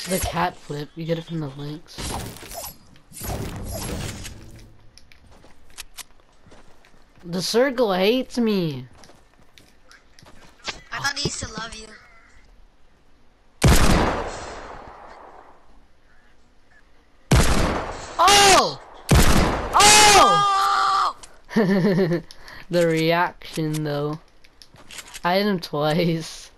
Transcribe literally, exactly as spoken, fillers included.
The cat flip, you get it from the links. The circle hates me. I thought he used to love you. Oh! Oh! Oh! The reaction though. I hit him twice.